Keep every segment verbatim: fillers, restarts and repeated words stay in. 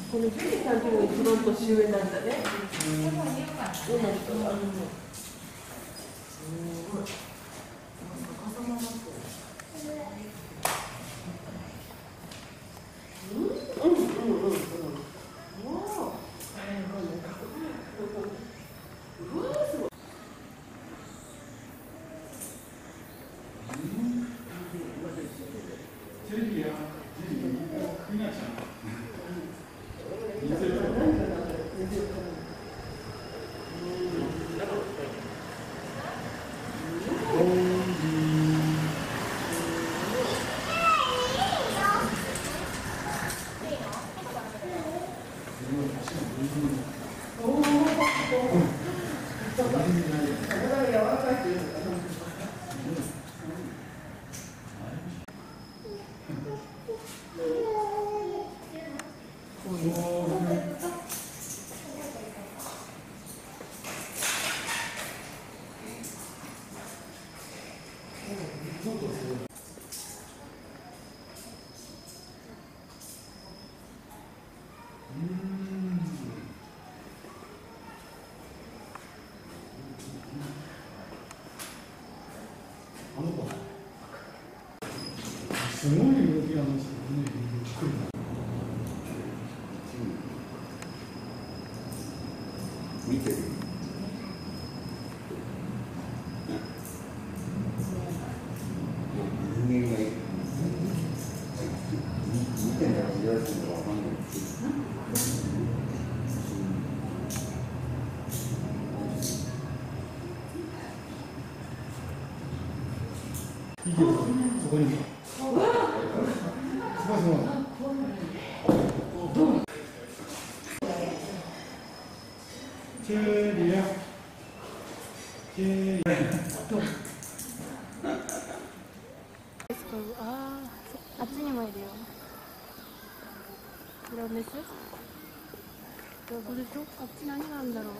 このジュリーさんというのが一番年上なんだね。うん。女の人が。 すごい動きなんですよね。 見てる。人間が見てんだか見られてんだかわかんない。 いいけど、そこに。チェリア、チェリア。 ああ、あっちにもいるよ。フラメス？どこでしょ？あっち何なんだろう。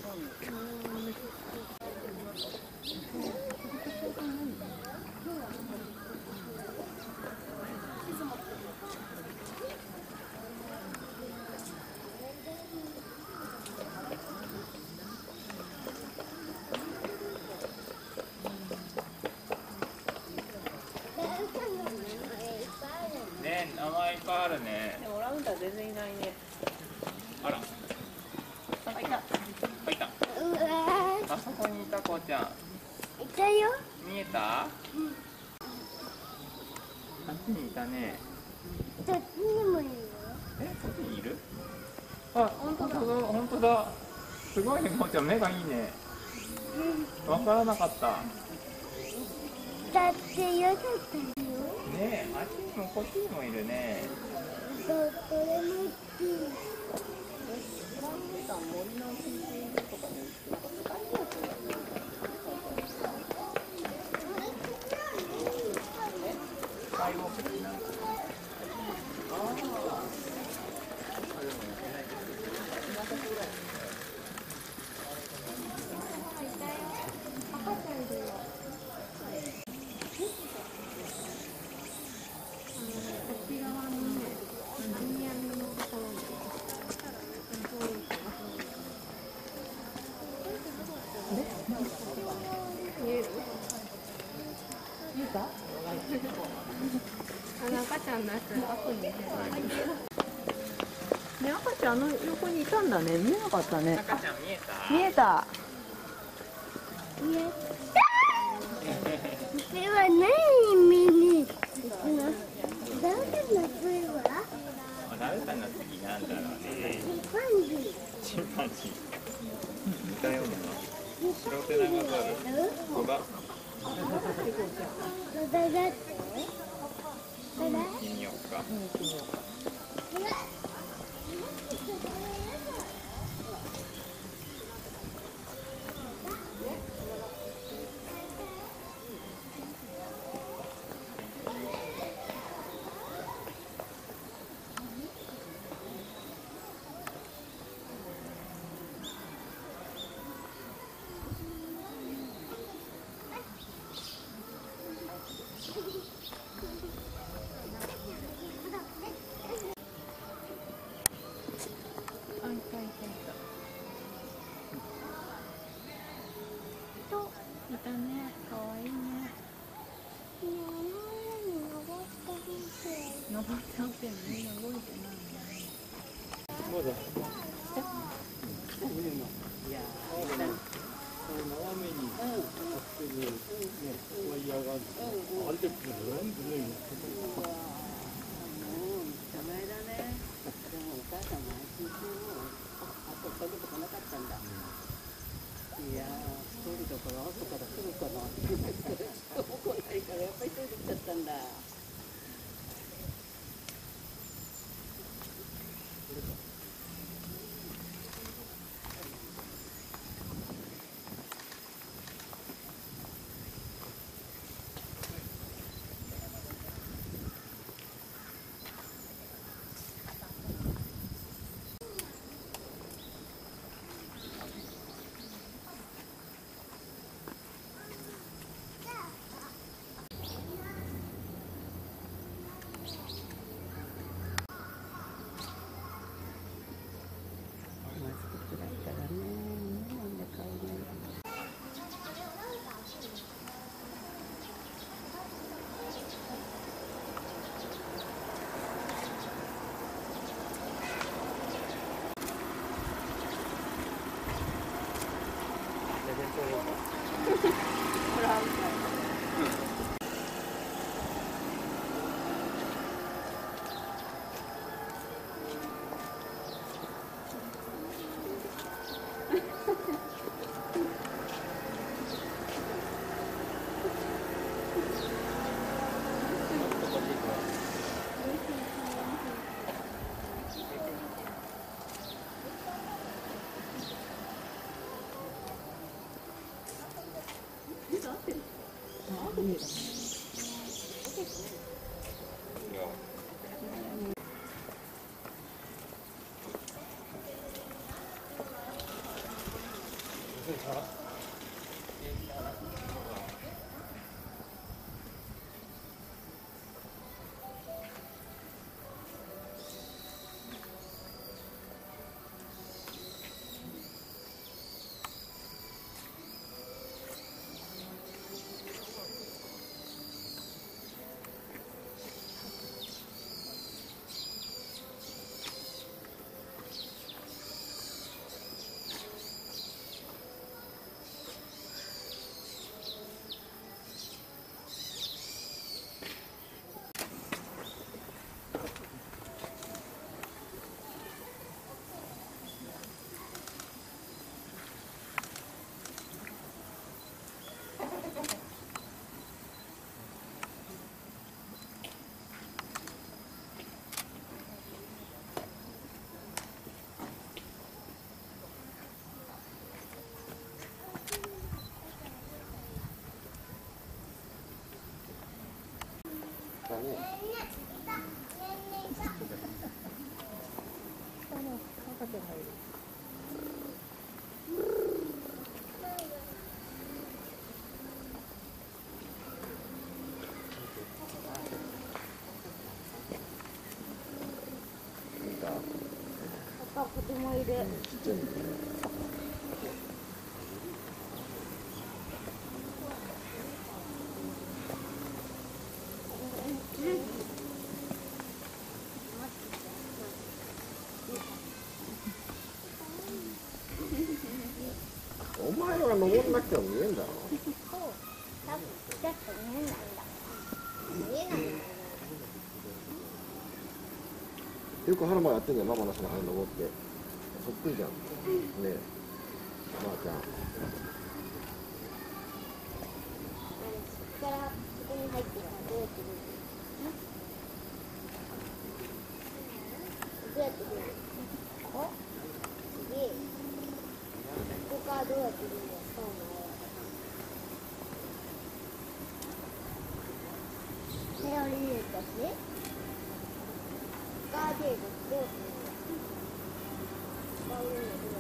ね、名前いっぱいあるね。 でもオランウータン全然いないね。 あら。 あ、いた。 いた。あそこにいた子ちゃん。 いたよ。 見えた？うん。あっちにいたね。 どっちにもいるよ。 え、そっちにいる？あ、本当だ、本当だ。すごいね、こうちゃん目がいいね。わからなかった。 だってよかったよ。 ねえ、あっちにもこっちにもいるね。 どこでもいい。赤ちゃんのやつ後にね。 ね、赤ちゃんあの横にいたんだね。見えなかったね。 赤ちゃん見えた？ 見えた。 見えた。では何見に行くの？誰の次は？ 誰かの次なんだろうね。 チンパンジー。 チンパンジー。似たようなの。白手長ザル。こが。 どれだって？どれ？ 行ってみようか。 まだいやあでも雨に当たってるねワイヤーがあるあれでブルンブルン名前だね。でもお母さんも安心してもあと家族来なかったんだ。いやー、一人だから後から来るかなって言ってたけど、人も来ないからやっぱり一人で来ちゃったんだ。 だね。 パパ、子供いる。 ちっちゃいね。お前らが登んなくても見えんだろ。 そう、多分ちょっと見えないんだ。見えないんだ。 よく春馬やってんじゃん、ママのその辺登って。そっくりじゃん。ねえ。おばあちゃん。 そっからそこに入っていくのどうやって見るの？どうやって見るの？お？すげえ。ここからどうやって見るの？そうなの。手を入れるとしてガーデードどうやって見るの？こういうのどうやって見るの？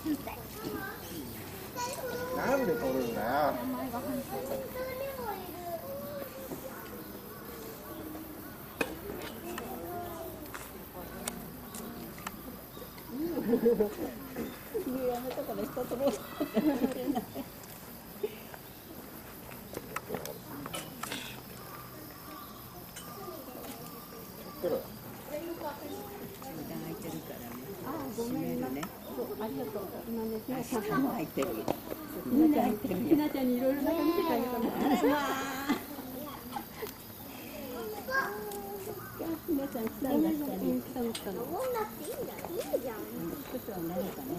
なんで取るんだよ。 やめたから下取ろうと思ってやれない。 これ間空いてるからね。 あ、ごめんな。 ね。 ありがとう。今ね、ひなち下ゃんも空いてる。 ひなちゃん、ひなちゃんにいろいろ中見せてあげたの。 あらまあ。ひなちゃん来たんだ下に。 来たの来たの。 登んなくていいんだ。いいじゃん。 少しは慣れたね。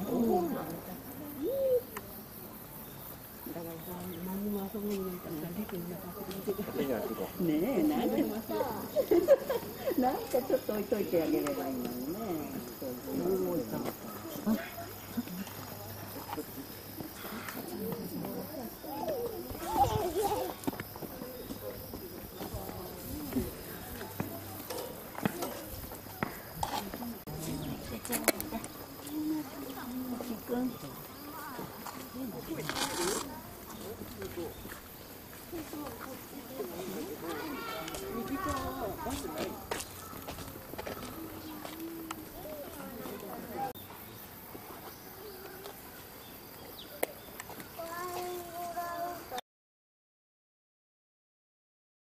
だから何にも遊ぶになんかできなかった。 いいなってこねえ、なんでもさ、なんかちょっと置いといてあげればいいのにね。そうそう。右側はバスない。